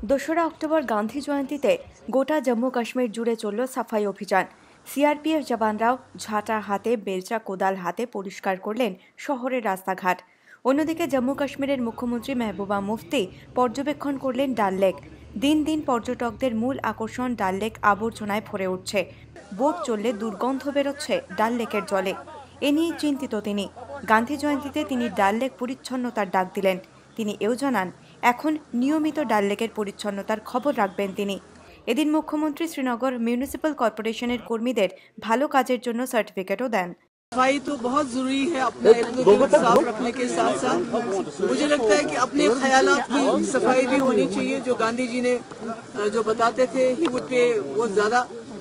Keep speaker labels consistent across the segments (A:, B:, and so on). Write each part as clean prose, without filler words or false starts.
A: দোসরা অক্টোবর গান্ধী জয়ন্তীতে গোটা জম্মু কাশ্মীর জুড়ে চলল সাফাই অভিযান। সিআরপিএফ জওয়ানরাও ঝাঁটা হাতে বেলচা কোদাল হাতে পরিষ্কার করলেন শহরের রাস্তাঘাট। অন্যদিকে জম্মু কাশ্মীরের মুখ্যমন্ত্রী মেহবুবা মুফতি পর্যবেক্ষণ করলেন ডাল লেক। দিন দিন পর্যটকদের মূল আকর্ষণ ডাল লেক আবর্জনায় ভরে উঠছে। বোট চললে দুর্গন্ধ বেরোচ্ছে ডাল লেকের জলে। এ নিয়ে চিন্তিত তিনি। গান্ধী জয়ন্তীতে তিনি ডাল লেক পরিচ্ছন্নতার ডাক দিলেন। তিনি এও জানান, এখন নিয়মিত ডাল লেকের পরিচ্ছন্নতার খবর রাখবেন তিনি। এদিন মুখ্যমন্ত্রী শ্রীনগর মিউনিসিপাল কর্পোরেশনের কর্মীদের ভালো কাজের জন্য সার্টিফিকেটও দেন।
B: सफाई तो बहुत जरूरी है, अपना इर्द-गिर्द साफ रखने के साथ साथ मुझे लगता है कि अपने ख्यालात की सफाई भी होनी चाहिए। जो गांधी जी ने जो बताते थे ही वो पे वो ज्यादा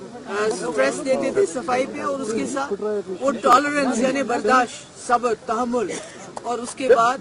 B: स्ट्रेस देते थे सफाई पे, और उसके साथ वो टॉलरेंस यानी बर्दाश्त, सब्र, तहम्मुल, और उसके बाद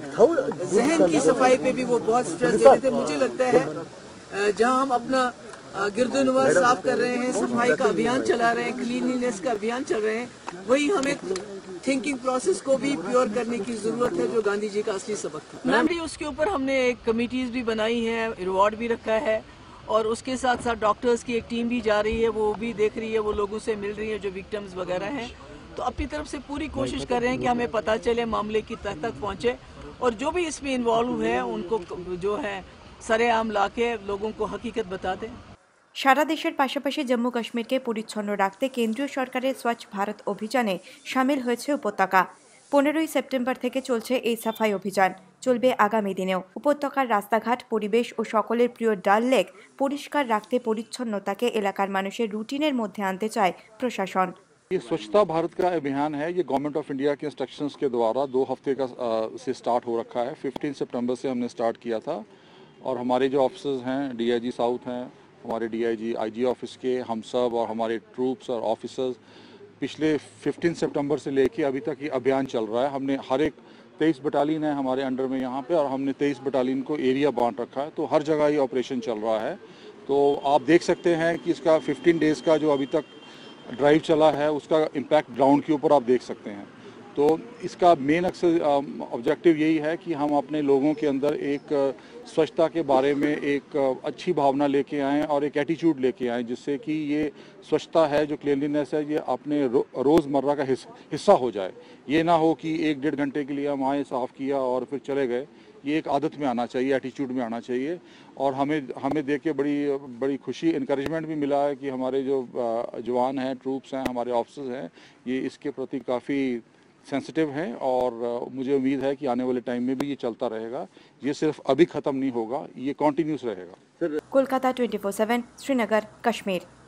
B: जहन की सफाई पे भी वो बहुत स्ट्रेस देते थे। मुझे लगता है जहां हम अपना गिरदोनवा साफ कर रहे हैं, सफाई का अभियान चला रहे हैं, क्लीनलीनेस का अभियान चल रहे हैं, वही हमें थिंकिंग प्रोसेस को भी प्योर करने की जरूरत है, जो गांधी जी का असली सबक था। मैम भी उसके ऊपर हमने एक कमिटीज भी बनाई है, रिवॉर्ड भी रखा है, और उसके साथ साथ डॉक्टर्स की एक टीम भी जा रही है, वो भी देख रही है, वो लोगों से मिल रही है जो विक्टिम्स वगैरह हैं। तो अपनी तरफ से पूरी कोशिश कर रहे हैं कि हमें पता चले, मामले की तह तक पहुंचे, और जो भी इसमें इन्वॉल्व है उनको जो है सरेआम लाके लोगों को हकीकत बता दें।
A: সারা দেশের পাশাপাশি জম্মু কাশ্মীরকে পরিচ্ছন্ন রাখতে কেন্দ্রীয় সরকারের স্বচ্ছ ভারত অভিযানে সামিল হয়েছে উপত্যকা। 15ই সেপ্টেম্বর থেকে চলছে এই সাফাই অভিযান, চলবে আগামী দিনেও। উপত্যকার রাস্তাঘাট, পরিবেশ ও সকলের প্রিয় ডাল লেক পরিষ্কার রাখতে পরিচ্ছন্নতাকে এলাকার মানুষের রুটিনের মধ্যে আনতে চায় প্রশাসন।
C: ये स्वच्छता भारत का अभियान है। ये गवर्नमेंट ऑफ इंडिया के इंस्ट्रक्शंस के द्वारा 2 हफ्ते का से स्टार्ट हो रखा है। 15 सितंबर से हमने स्टार्ट किया था, और हमारे जो ऑफिसर्स हैं, डीआईजी साउथ हैं, हमारे डीआईजी आईजी ऑफिस के, हम सब और हमारे ट्रूप्स और ऑफिसर्स पिछले 15 सितंबर से लेके अभी तक ये अभियान चल रहा है। हमने हर एक 23 बटालियन है हमारे अंडर में यहाँ पे, और हमने 23 बटालियन को एरिया बांट रखा है, तो हर जगह ये ऑपरेशन चल रहा है। तो आप देख सकते हैं कि इसका 15 डेज़ का जो अभी तक ड्राइव चला है, उसका इम्पैक्ट ग्राउंड के ऊपर आप देख सकते हैं। तो इसका मेन ऑब्जेक्टिव यही है कि हम अपने लोगों के अंदर एक स्वच्छता के बारे में एक अच्छी भावना लेके आएँ और एक एटीट्यूड लेके आएँ, जिससे कि ये स्वच्छता है, जो क्लीनलीनेस है, ये अपने रोज़मर्रा का हिस्सा हो जाए। ये ना हो कि 1-1.5 घंटे के लिए हम आए, साफ़ किया और फिर चले गए। ये एक आदत में आना चाहिए, एटीट्यूड में आना चाहिए। और हमें देख के बड़ी खुशी, इनकरेजमेंट भी मिला है कि हमारे जो जवान हैं, ट्रूप्स हैं, हमारे ऑफिसर्स हैं, ये इसके प्रति काफ़ी सेंसिटिव हैं, और मुझे उम्मीद है कि आने वाले टाइम में भी ये चलता रहेगा। ये सिर्फ अभी ख़त्म नहीं होगा, ये कॉन्टिन्यूस रहेगा।
A: कोलकाता 24/7 श्रीनगर, कश्मीर।